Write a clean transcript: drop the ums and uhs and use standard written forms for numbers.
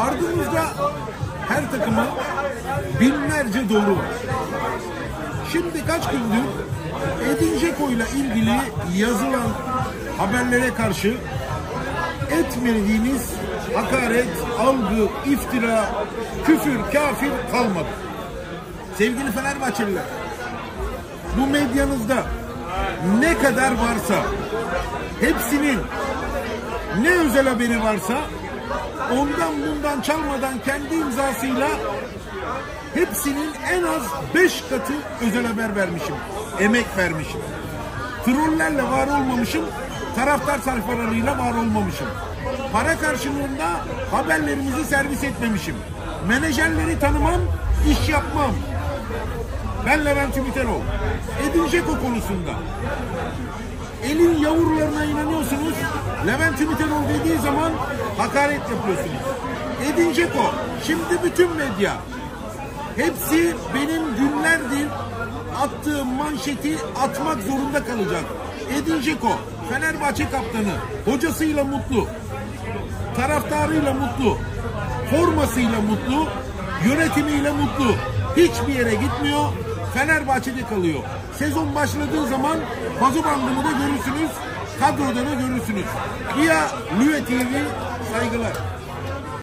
Ardımızda her takıma binlerce doğru var. Şimdi kaç gündür Edin Dzeko ile ilgili yazılan haberlere karşı etmediğiniz hakaret, algı, iftira, küfür, kafir kalmadı. Sevgili Fenerbahçeliler, bu medyanızda ne kadar varsa, hepsinin ne özel haberi varsa ondan bundan çalmadan kendi imzasıyla hepsinin en az 5 katı özel haber vermişim. Emek vermişim. Trollerle var olmamışım. Taraftar sayfalarıyla var olmamışım. Para karşılığında haberlerimizi servis etmemişim. Menajerleri tanımam, iş yapmam. Ben Levent Ümiteloğlu. Edin Dzeko konusunda elin yavrularına inanıyorsunuz. Levent Ümiteloğlu dediği zaman hakaret yapıyorsunuz. Edin Dzeko, şimdi bütün medya hepsi benim günlerdir attığım manşeti atmak zorunda kalacak. Edin Dzeko, Fenerbahçe kaptanı, hocasıyla mutlu, taraftarıyla mutlu, formasıyla mutlu, yönetimiyle mutlu. Hiçbir yere gitmiyor, Fenerbahçe'de kalıyor. Sezon başladığı zaman pazu bandımı da görürsünüz, kadroda da görürsünüz. İya Lüve TV, saygılar.